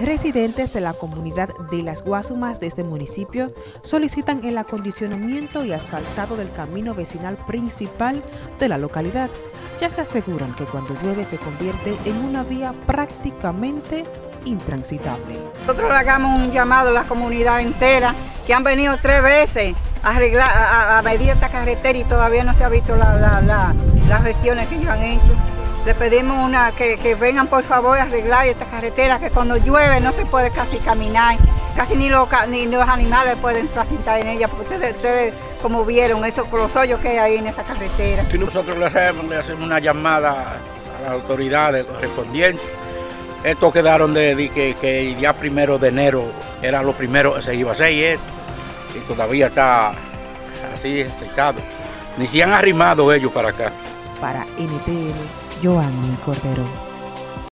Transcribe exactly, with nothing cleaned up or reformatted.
Residentes de la comunidad de Las Guasumas de este municipio solicitan el acondicionamiento y asfaltado del camino vecinal principal de la localidad, ya que aseguran que cuando llueve se convierte en una vía prácticamente intransitable. Nosotros le hagamos un llamado a la comunidad entera, que han venido tres veces a arreglar, a, a medir esta carretera y todavía no se ha visto la, la, la, las gestiones que ellos han hecho. Le pedimos una, que, que vengan por favor a arreglar esta carretera, que cuando llueve no se puede casi caminar, casi ni los, ni los animales pueden transitar en ella, porque ustedes, ustedes como vieron, esos los hoyos que hay ahí en esa carretera. Y nosotros le hacemos, le hacemos una llamada a las autoridades correspondientes. Estos quedaron de, de que, que el día primero de enero era lo primero que se iba a hacer y, esto, y todavía está así estado. Ni se han arrimado ellos para acá. Para N T N, Joanny Cordero.